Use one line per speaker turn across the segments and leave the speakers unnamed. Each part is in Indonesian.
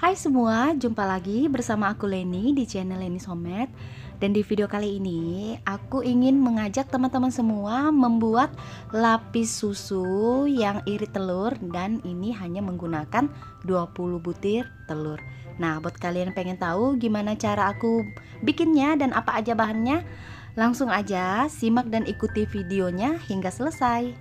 Hai semua, jumpa lagi bersama aku Leni di channel Leni Somet. Dan di video kali ini aku ingin mengajak teman-teman semua membuat lapis susu yang irit telur, dan ini hanya menggunakan 20 butir telur. Nah, buat kalian yang pengen tahu gimana cara aku bikinnya dan apa aja bahannya, langsung aja simak dan ikuti videonya hingga selesai.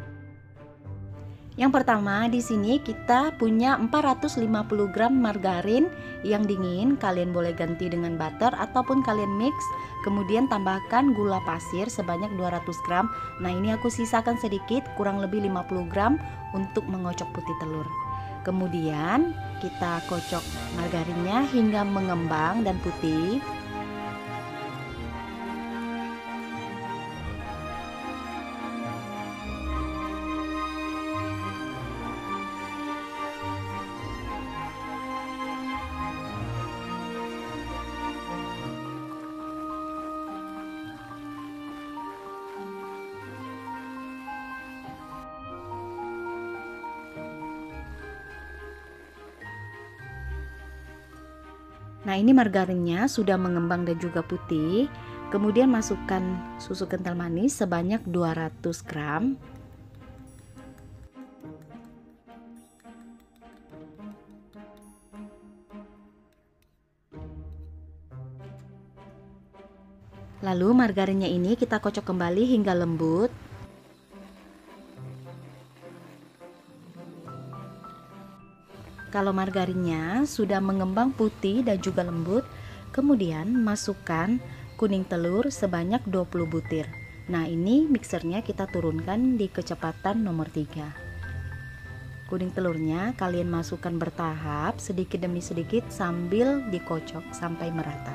Yang pertama, di sini kita punya 450 gram margarin yang dingin. Kalian boleh ganti dengan butter ataupun kalian mix. Kemudian tambahkan gula pasir sebanyak 200 gram. Nah, ini aku sisakan sedikit, kurang lebih 50 gram untuk mengocok putih telur. Kemudian kita kocok margarinnya hingga mengembang dan putih. Nah, ini margarinnya sudah mengembang dan juga putih. Kemudian masukkan susu kental manis sebanyak 200 gram. Lalu margarinnya ini kita kocok kembali hingga lembut. Kalau margarinnya sudah mengembang putih dan juga lembut, kemudian masukkan kuning telur sebanyak 20 butir. Nah, ini mixernya kita turunkan di kecepatan nomor 3. Kuning telurnya kalian masukkan bertahap sedikit demi sedikit sambil dikocok sampai merata.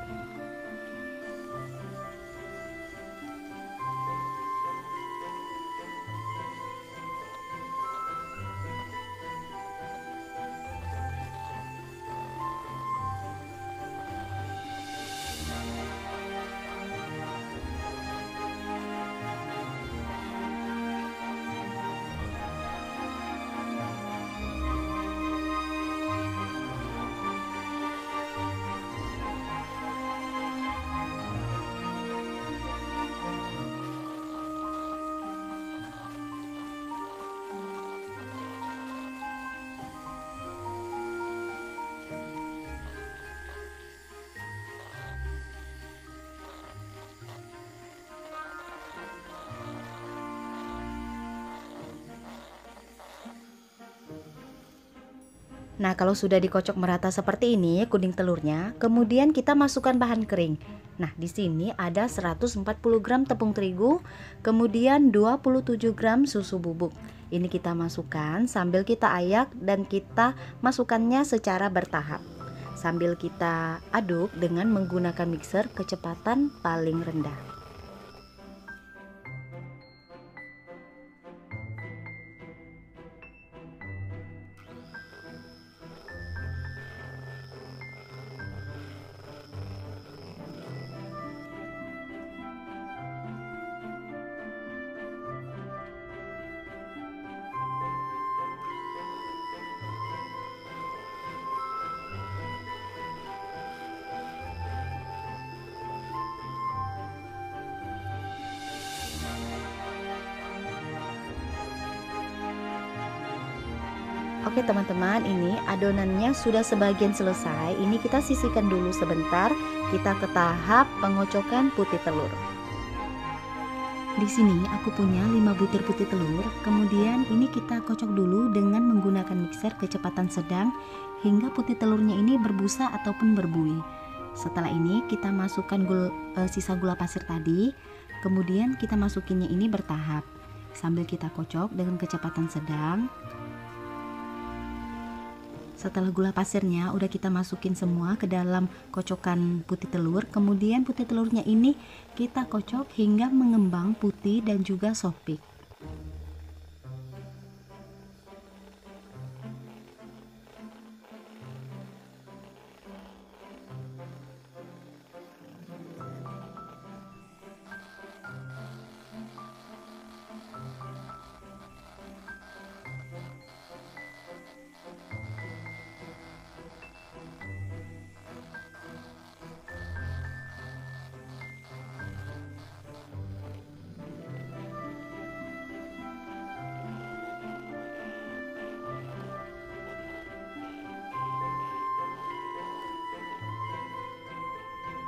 Nah, kalau sudah dikocok merata seperti ini kuning telurnya, kemudian kita masukkan bahan kering. Nah, di sini ada 140 gram tepung terigu, kemudian 27 gram susu bubuk. Ini kita masukkan sambil kita ayak dan kita masukkannya secara bertahap. Sambil kita aduk dengan menggunakan mixer kecepatan paling rendah. Oke teman-teman, ini adonannya sudah sebagian selesai. Ini kita sisihkan dulu sebentar. Kita ke tahap pengocokan putih telur. Di sini aku punya 5 butir putih telur. Kemudian ini kita kocok dulu dengan menggunakan mixer kecepatan sedang hingga putih telurnya ini berbusa ataupun berbuih. Setelah ini kita masukkan sisa gula pasir tadi. Kemudian kita masukinnya ini bertahap sambil kita kocok dengan kecepatan sedang. Setelah gula pasirnya udah kita masukin semua ke dalam kocokan putih telur, kemudian putih telurnya ini kita kocok hingga mengembang putih dan juga soft peak.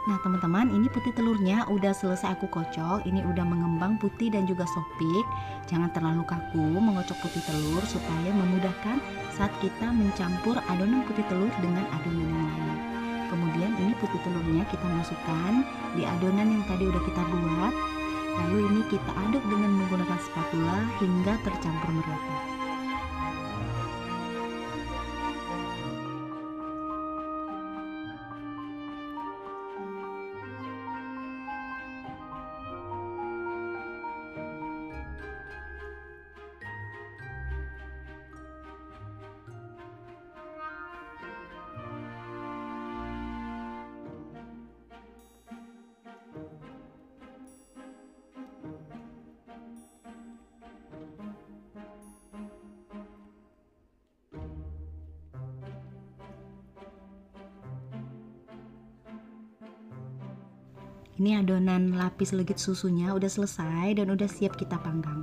Nah teman-teman, ini putih telurnya udah selesai aku kocok. Ini udah mengembang putih dan juga sopik. Jangan terlalu kaku mengocok putih telur supaya memudahkan saat kita mencampur adonan putih telur dengan adonan yang lain. Kemudian ini putih telurnya kita masukkan di adonan yang tadi udah kita buat. Lalu ini kita aduk dengan menggunakan spatula hingga tercampur merata. Ini adonan lapis legit susunya udah selesai dan udah siap kita panggang.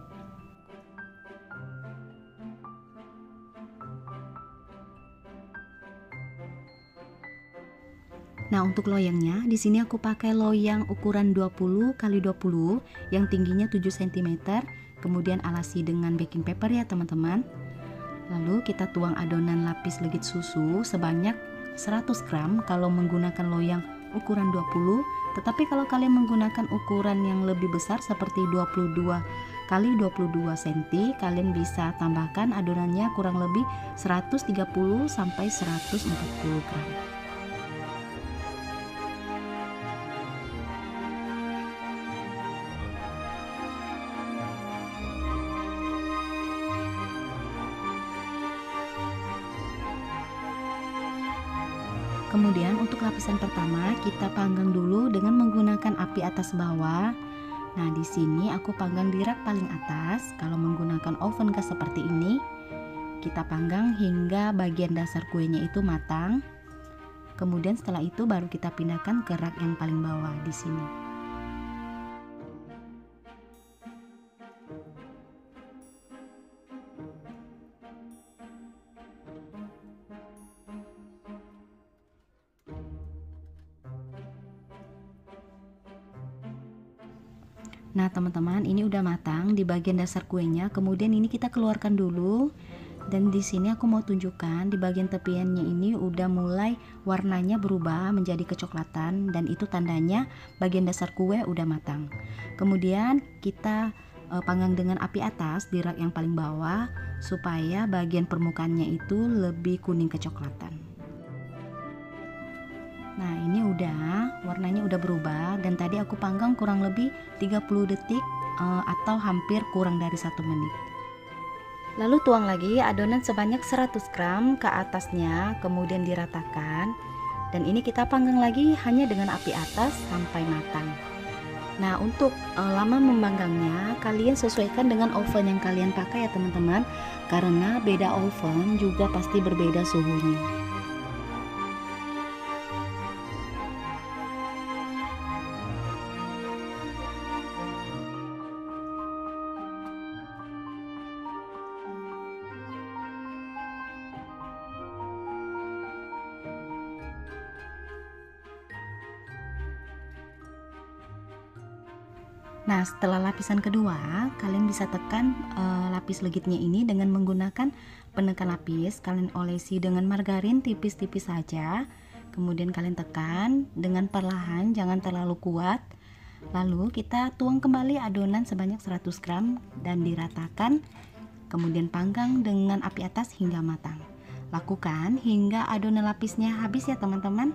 Nah, untuk loyangnya di sini aku pakai loyang ukuran 20 x 20 yang tingginya 7 cm, kemudian alasi dengan baking paper ya, teman-teman. Lalu kita tuang adonan lapis legit susu sebanyak 100 gram kalau menggunakan loyang ukuran 20, tetapi kalau kalian menggunakan ukuran yang lebih besar seperti 22 x 22 cm, kalian bisa tambahkan adonannya kurang lebih 130 sampai 140 gram. Kemudian untuk lapisan pertama kita panggang dulu dengan menggunakan api atas bawah. Nah, di sini aku panggang di rak paling atas. Kalau menggunakan oven gas seperti ini, kita panggang hingga bagian dasar kuenya itu matang. Kemudian setelah itu baru kita pindahkan ke rak yang paling bawah di sini. Nah teman-teman, ini udah matang di bagian dasar kuenya. Kemudian ini kita keluarkan dulu. Dan di sini aku mau tunjukkan di bagian tepiannya ini udah mulai warnanya berubah menjadi kecoklatan, dan itu tandanya bagian dasar kue udah matang. Kemudian kita panggang dengan api atas di rak yang paling bawah supaya bagian permukaannya itu lebih kuning kecoklatan. Nah, ini udah warnanya udah berubah, dan tadi aku panggang kurang lebih 30 detik atau hampir kurang dari 1 menit. Lalu tuang lagi adonan sebanyak 100 gram ke atasnya, kemudian diratakan. Dan ini kita panggang lagi hanya dengan api atas sampai matang. Nah, untuk lama memanggangnya kalian sesuaikan dengan oven yang kalian pakai ya teman-teman, karena beda oven juga pasti berbeda suhunya. Nah, setelah lapisan kedua, kalian bisa tekan lapis legitnya ini dengan menggunakan penekan lapis. Kalian olesi dengan margarin tipis-tipis saja. Kemudian kalian tekan dengan perlahan, jangan terlalu kuat. Lalu kita tuang kembali adonan sebanyak 100 gram dan diratakan. Kemudian panggang dengan api atas hingga matang. Lakukan hingga adonan lapisnya habis ya teman-teman.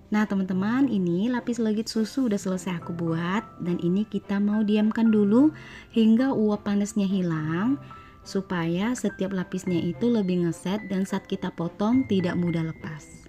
Nah teman-teman, ini lapis legit susu udah selesai aku buat, dan ini kita mau diamkan dulu hingga uap panasnya hilang supaya setiap lapisnya itu lebih ngeset dan saat kita potong tidak mudah lepas.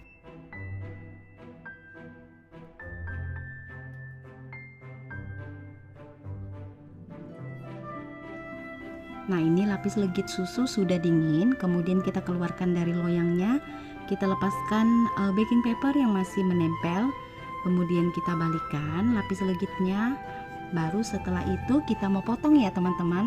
Nah ini lapis legit susu sudah dingin, kemudian kita keluarkan dari loyangnya, kita lepaskan baking paper yang masih menempel, kemudian kita balikan lapis legitnya, baru setelah itu kita mau potong ya teman-teman.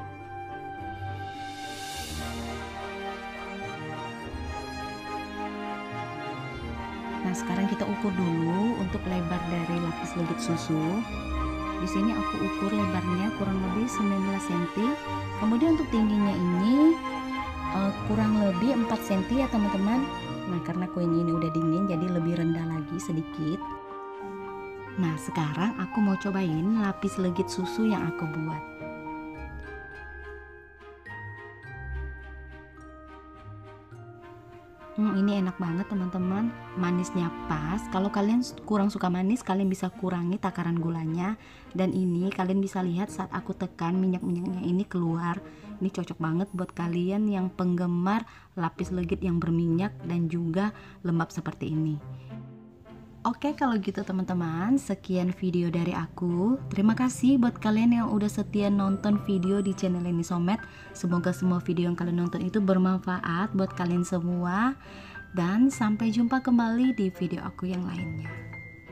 Nah sekarang kita ukur dulu untuk lebar dari lapis legit susu. Di sini aku ukur lebarnya kurang lebih 19 cm. Kemudian untuk tingginya ini kurang lebih 4 cm ya teman-teman. Nah karena kuenya ini udah dingin jadi lebih rendah lagi sedikit. Nah sekarang aku mau cobain lapis legit susu yang aku buat. Ini enak banget teman-teman, manisnya pas. Kalau kalian kurang suka manis, kalian bisa kurangi takaran gulanya. Dan ini kalian bisa lihat saat aku tekan minyak-minyaknya ini keluar. Ini cocok banget buat kalian yang penggemar lapis legit yang berminyak dan juga lembab seperti ini. Oke kalau gitu teman-teman, sekian video dari aku. Terima kasih buat kalian yang udah setia nonton video di channel ini Somet. Semoga semua video yang kalian nonton itu bermanfaat buat kalian semua. Dan sampai jumpa kembali di video aku yang lainnya.